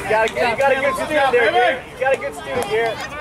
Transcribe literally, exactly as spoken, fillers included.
got a, you got a good student there, Garrett. You got a good student, Garrett.